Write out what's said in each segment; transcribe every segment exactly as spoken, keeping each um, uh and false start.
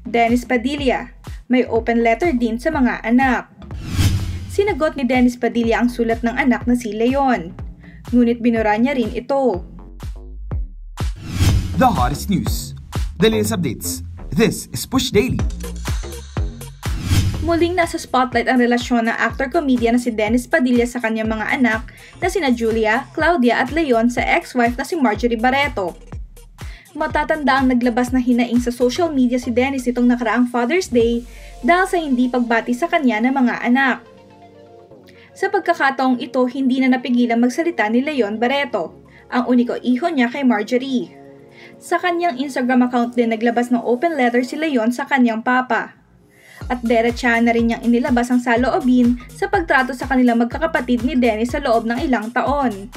Dennis Padilla, may open letter din sa mga anak. Sinagot ni Dennis Padilla ang sulat ng anak na si Leon, ngunit binura niya rin ito. The hottest news, the latest updates. This is Push Daily. Muling nasa spotlight ang relasyon ng actor-comedian na si Dennis Padilla sa kanyang mga anak na sina Julia, Claudia at Leon sa ex-wife na si Marjorie Barreto. Matatanda ang naglabas na hinaing sa social media si Dennis itong nakaraang Father's Day dahil sa hindi pagbati sa kanya ng mga anak. Sa pagkakataong ito, hindi na napigilan magsalita ni Leon Barreto, ang uniko iho niya kay Marjorie. Sa kanyang Instagram account din naglabas ng open letter si Leon sa kanyang papa. At derecha na rin niyang inilabas ang saloobin sa pagtrato sa kanilang magkakapatid ni Dennis sa loob ng ilang taon.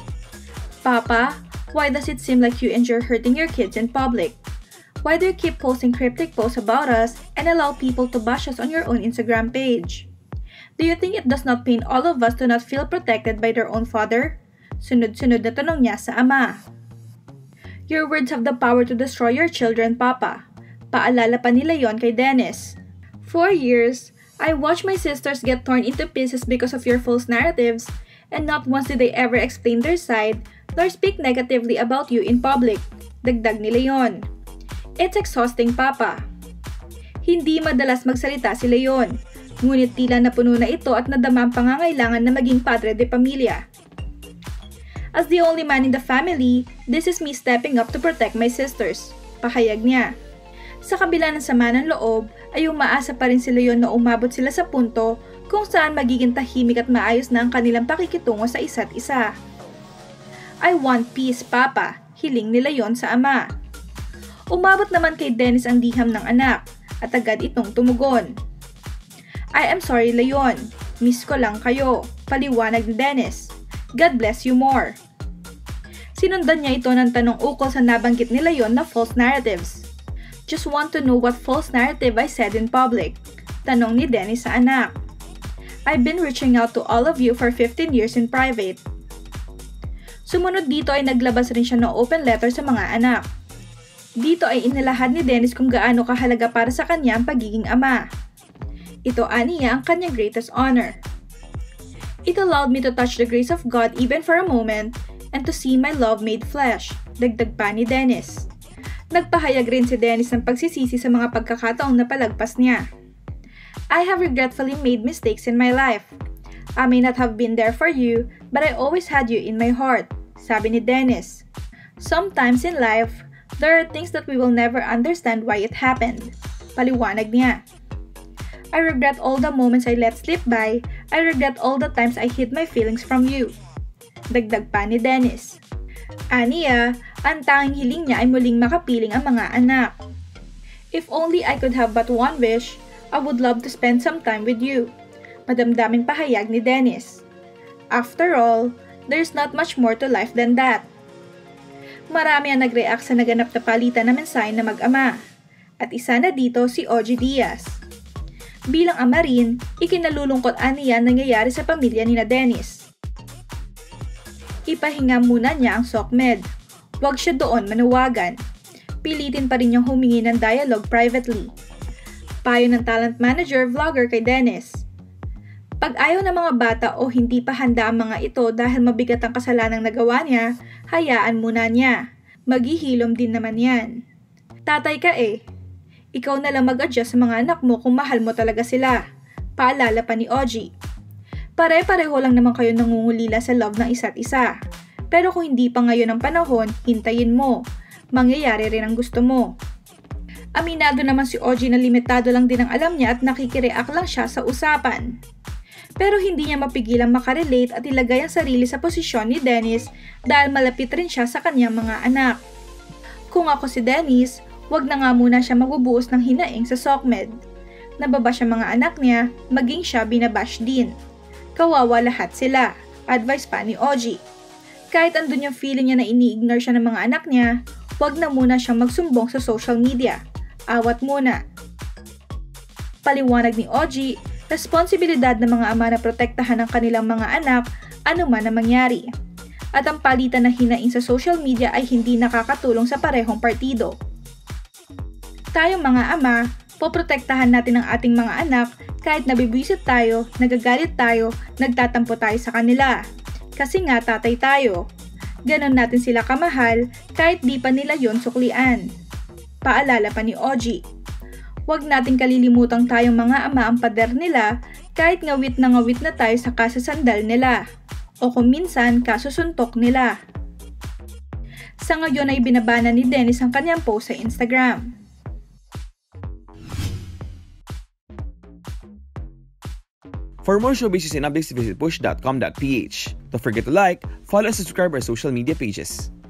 Papa, why does it seem like you enjoy hurting your kids in public? Why do you keep posting cryptic posts about us and allow people to bash us on your own Instagram page? Do you think it does not pain all of us to not feel protected by their own father? Sunod-sunod na tanong niya sa ama. Your words have the power to destroy your children, Papa. Paalala pa ni Leon kay Dennis. For years, I watched my sisters get torn into pieces because of your false narratives, and not once did they ever explain their side nor speak negatively about you in public. Dagdag ni Leon. It's exhausting, Papa. Hindi madalas magsalita si Leon, ngunit tila napuno na ito at nadama ang pangangailangan na maging padre de pamilya. As the only man in the family, this is me stepping up to protect my sisters, pahayag niya. Sa kabila ng sama ng loob, ay umaasa pa rin si Leon na umabot sila sa punto kung saan magiging tahimik at maayos na ang kanilang pakikitungo sa isa't isa. I want peace, Papa, hiling ni Leon sa ama. Umabot naman kay Dennis ang diham ng anak at agad itong tumugon. I am sorry, Leon. Miss ko lang kayo, paliwanag ni Dennis. God bless you more. Sinundan niya ito ng tanong ukol sa nabanggit ni Leon na false narratives. Just want to know what false narrative I said in public, tanong ni Dennis sa anak. I've been reaching out to all of you for fifteen years in private. Sumunod dito ay naglabas rin siya ng open letter sa mga anak. Dito ay inilahad ni Dennis kung gaano kahalaga para sa kanya ang pagiging ama. Ito aniya ang kanyang greatest honor. It allowed me to touch the grace of God even for a moment and to see my love made flesh, dagdag pa ni Dennis. Nagpahayag rin si Dennis ng pagsisisi sa mga pagkakataong napalagpas niya. I have regretfully made mistakes in my life. I may not have been there for you, but I always had you in my heart, sabi ni Dennis. Sometimes in life, there are things that we will never understand why it happened, paliwanag niya. I regret all the moments I let slip by. I regret all the times I hid my feelings from you, dagdag pa ni Dennis. Aniya, ang tanging hiling niya ay muling makapiling ang mga anak. If only I could have but one wish, I would love to spend some time with you, madamdaming pahayag ni Dennis. After all, there's not much more to life than that. Marami ang nag-react sa naganap na palitan na mensahe na mag-ama, at isa na dito si Ogie Diaz. Bilang ama rin, ikinalulungkot aniya nangyayari sa pamilya ni na Dennis. Ipahinga muna niya ang SOCMED. Huwag siya doon manawagan. Pilitin pa rin niyang humingi ng dialogue privately. Payo ng talent manager vlogger kay Dennis. Pag ayaw ng mga bata o hindi pa handa ang mga ito dahil mabigat ang kasalanang nagawa niya, hayaan muna niya. Maghihilom din naman yan. Tatay ka eh. Ikaw na lang mag-adjust sa mga anak mo kung mahal mo talaga sila. Paalala pa ni Ogie. Pare-pareho lang naman kayo nangungulila sa love ng isa't isa. Pero kung hindi pa ngayon ang panahon, hintayin mo. Mangyayari rin ang gusto mo. Aminado naman si Ogie na limitado lang din ang alam niya at nakikireact lang siya sa usapan. Pero hindi niya mapigilang makarelate at ilagay ang sarili sa posisyon ni Dennis dahil malapit rin siya sa kanyang mga anak. Kung ako si Dennis, wag na nga muna siya magbubuhos ng hinaing sa SOCMED. Nababash ang mga anak niya, maging siya binabash din. Kawawa lahat sila, advice pa ni Ogie. Kahit andun yung feeling niya na ini-ignore siya ng mga anak niya, wag na muna siyang magsumbong sa social media. Awat muna. Paliwanag ni Ogie, responsibilidad ng mga ama na protektahan ang kanilang mga anak ano man ang mangyari. At ang palitan na hinaing sa social media ay hindi nakakatulong sa parehong partido. Tayong mga ama, Poprotektahan natin ang ating mga anak kahit nabibwisit tayo, nagagalit tayo, nagtatampo tayo sa kanila. Kasi nga tatay tayo. Ganon natin sila kamahal kahit di pa nila yon suklian. Paalala pa ni Oji. Huwag nating kalilimutang tayong mga ama ang pader nila kahit ngawit na ngawit na tayo sa kasasandal nila. O kung minsan kasusuntok nila. Sa ngayon ay binabana ni Dennis ang kanyang post sa Instagram. For more showbiz and updates, visit push dot com dot p h. Don't forget to like, follow, and subscribe our social media pages.